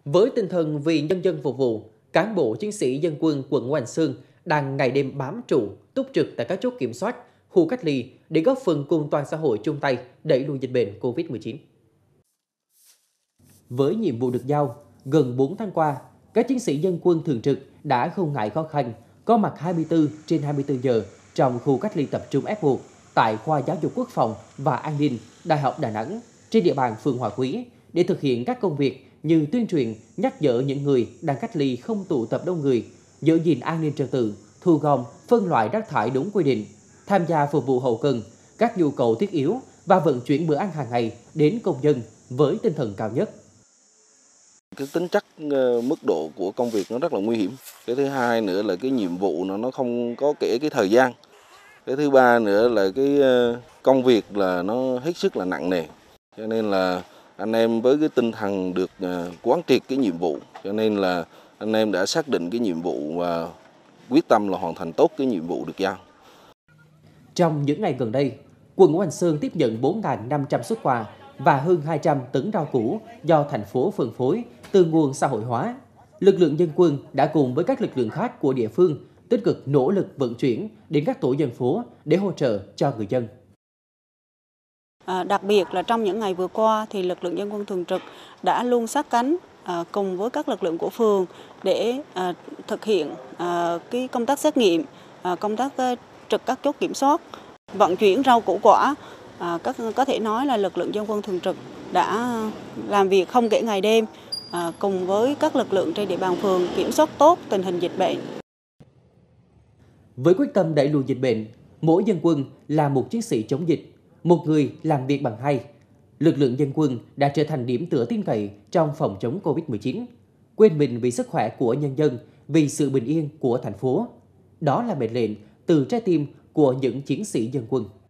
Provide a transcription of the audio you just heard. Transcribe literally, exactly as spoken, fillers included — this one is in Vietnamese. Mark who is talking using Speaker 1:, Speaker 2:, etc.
Speaker 1: Với tinh thần vì nhân dân phục vụ, cán bộ chiến sĩ dân quân quận Ngũ Hành Sơn đang ngày đêm bám trụ, túc trực tại các chốt kiểm soát, khu cách ly để góp phần cùng toàn xã hội chung tay đẩy lùi dịch bệnh Covid mười chín. Với nhiệm vụ được giao, gần bốn tháng qua, các chiến sĩ dân quân thường trực đã không ngại khó khăn, có mặt hai mươi tư trên hai mươi tư giờ trong khu cách ly tập trung F một tại khoa giáo dục quốc phòng và an ninh Đại học Đà Nẵng trên địa bàn phường Hòa Quý để thực hiện các công việc như tuyên truyền, nhắc nhở những người đang cách ly không tụ tập đông người, giữ gìn an ninh trật tự, thu gom, phân loại rác thải đúng quy định, tham gia phục vụ hậu cần, các nhu cầu thiết yếu và vận chuyển bữa ăn hàng ngày đến công dân với tinh thần cao nhất.
Speaker 2: Cái tính chất mức độ của công việc nó rất là nguy hiểm. Cái thứ hai nữa là cái nhiệm vụ nó nó không có kể cái thời gian. Cái thứ ba nữa là cái công việc là nó hết sức là nặng nề. Cho nên là anh em với cái tinh thần được quán triệt cái nhiệm vụ, cho nên là anh em đã xác định cái nhiệm vụ và quyết tâm là hoàn thành tốt cái nhiệm vụ được giao.
Speaker 1: Trong những ngày gần đây, quận Ngũ Hành Sơn tiếp nhận bốn nghìn năm trăm suất quà và hơn hai trăm tấn rau củ do thành phố phân phối từ nguồn xã hội hóa. Lực lượng dân quân đã cùng với các lực lượng khác của địa phương tích cực nỗ lực vận chuyển đến các tổ dân phố để hỗ trợ cho người dân.
Speaker 3: À, đặc biệt là trong những ngày vừa qua thì lực lượng dân quân thường trực đã luôn sát cánh à, cùng với các lực lượng của phường để à, thực hiện à, cái công tác xét nghiệm, à, công tác à, trực các chốt kiểm soát, vận chuyển rau củ quả. À, các có thể nói là lực lượng dân quân thường trực đã làm việc không kể ngày đêm à, cùng với các lực lượng trên địa bàn phường kiểm soát tốt tình hình dịch bệnh.
Speaker 1: Với quyết tâm đẩy lùi dịch bệnh, mỗi dân quân là một chiến sĩ chống dịch, một người làm việc bằng hai. Lực lượng dân quân đã trở thành điểm tựa tin cậy trong phòng chống Covid mười chín, quên mình vì sức khỏe của nhân dân, vì sự bình yên của thành phố. Đó là mệnh lệnh từ trái tim của những chiến sĩ dân quân.